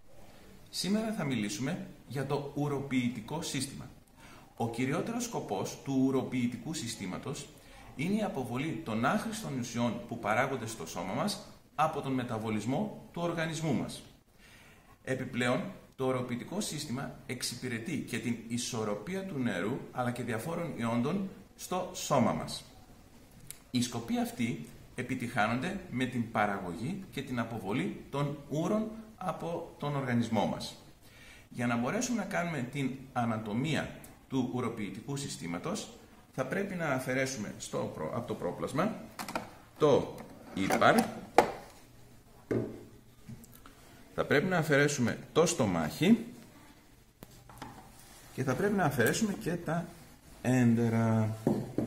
Σήμερα θα μιλήσουμε για το ουροποιητικό σύστημα. Ο κυριότερος σκοπός του ουροποιητικού συστήματος είναι η αποβολή των άχρηστων ουσιών που παράγονται στο σώμα μας από τον μεταβολισμό του οργανισμού μας. Επιπλέον, το ουροποιητικό σύστημα εξυπηρετεί και την ισορροπία του νερού αλλά και διαφόρων ιόντων στο σώμα μας. Οι σκοποί αυτοί επιτυχάνονται με την παραγωγή και την αποβολή των ούρων από τον οργανισμό μας. Για να μπορέσουμε να κάνουμε την ανατομία του ουροποιητικού συστήματος, θα πρέπει να αφαιρέσουμε από το πρόπλασμα το ύπαρ, θα πρέπει να αφαιρέσουμε το στομάχι και θα πρέπει να αφαιρέσουμε και τα έντερα.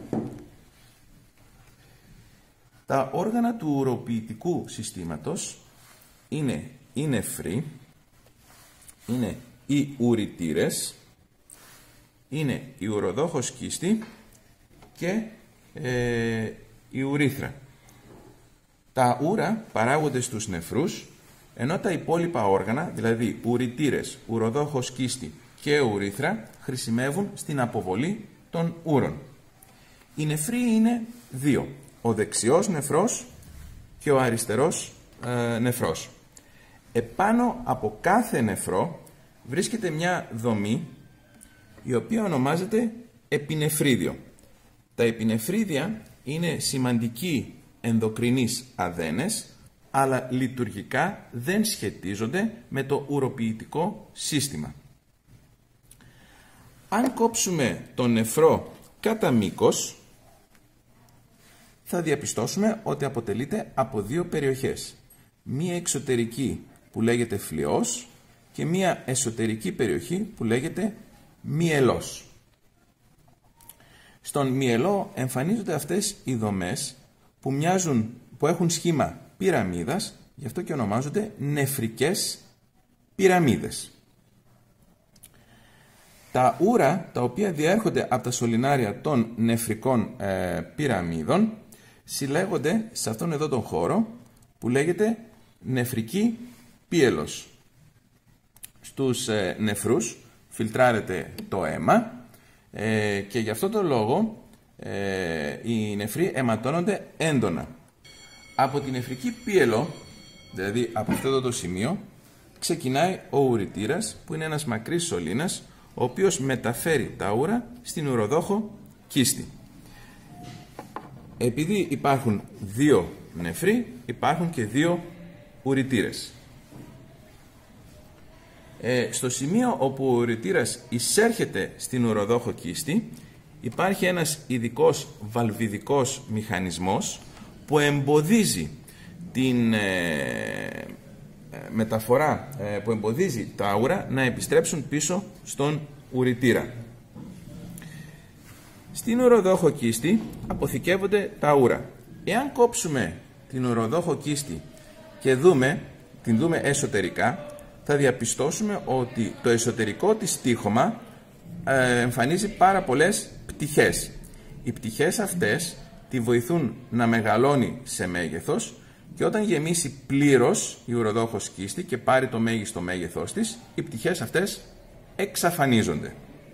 Τα όργανα του ουροποιητικού συστήματος είναι οι νεφροί, είναι οι ουρητήρες, είναι η ουροδόχος κίστη και η ουρήθρα. Τα ούρα παράγονται στους νεφρούς, ενώ τα υπόλοιπα όργανα, δηλαδή ουρητήρες, ουροδόχος κίστη και ουρήθρα, χρησιμεύουν στην αποβολή των ούρων. Οι νεφροί είναι δύο, ο δεξιός νεφρός και ο αριστερός νεφρός. Επάνω από κάθε νεφρό βρίσκεται μια δομή η οποία ονομάζεται επινεφρίδιο. Τα επινεφρίδια είναι σημαντικοί ενδοκρινείς αδένες, αλλά λειτουργικά δεν σχετίζονται με το ουροποιητικό σύστημα. Αν κόψουμε τον νεφρό κατά μήκος, θα διαπιστώσουμε ότι αποτελείται από δύο περιοχές. Μία εξωτερική που λέγεται φλοιός και μία εσωτερική περιοχή που λέγεται μυελός. Στον μυελό εμφανίζονται αυτές οι δομές που έχουν σχήμα πυραμίδας, γι' αυτό και ονομάζονται νεφρικές πυραμίδες. Τα ούρα, τα οποία διέρχονται από τα σωληνάρια των νεφρικών πυραμίδων, συλλέγονται σε αυτόν εδώ τον χώρο που λέγεται νεφρική πίελος. Στους νεφρούς φιλτράρεται το αίμα και γι' αυτό το λόγο οι νεφροί αιματώνονται έντονα. Από την νεφρική πίελο, δηλαδή από αυτό εδώ το σημείο, ξεκινάει ο ουρητήρας, που είναι ένας μακρύς σωλήνας, ο οποίος μεταφέρει τα ούρα στην ουροδόχο κίστη. Επειδή υπάρχουν δύο νεφροί, υπάρχουν και δύο ουρητήρες. Στο σημείο όπου ο ουρητήρας εισέρχεται στην ουροδόχο κίστη, υπάρχει ένας ειδικός βαλβιδικός μηχανισμός που εμποδίζει την μεταφορά, που εμποδίζει τα ούρα να επιστρέψουν πίσω στον ουρητήρα. Στην ουροδόχο κίστη αποθηκεύονται τα ούρα. Εάν κόψουμε την ουροδόχο κίστη και την δούμε εσωτερικά, θα διαπιστώσουμε ότι το εσωτερικό της τείχομα εμφανίζει πάρα πολλές πτυχές. Οι πτυχές αυτές τη βοηθούν να μεγαλώνει σε μέγεθος και όταν γεμίσει πλήρως η ουροδόχος κίστη και πάρει το μέγιστο μέγεθός της, οι πτυχές αυτές εξαφανίζονται.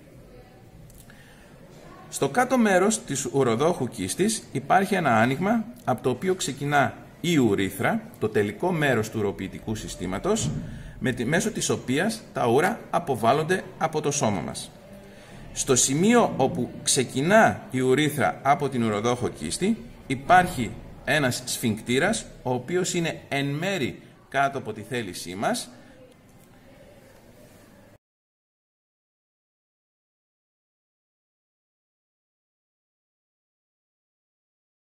Στο κάτω μέρος της ουροδόχου κίστης υπάρχει ένα άνοιγμα από το οποίο ξεκινά η ουρήθρα, το τελικό μέρος του ουροποιητικού συστήματος, μέσω της οποίας τα ούρα αποβάλλονται από το σώμα μας. Στο σημείο όπου ξεκινά η ουρήθρα από την ουροδόχο κίστη υπάρχει ένας σφιγκτήρας, ο οποίος είναι εν μέρη κάτω από τη θέλησή μας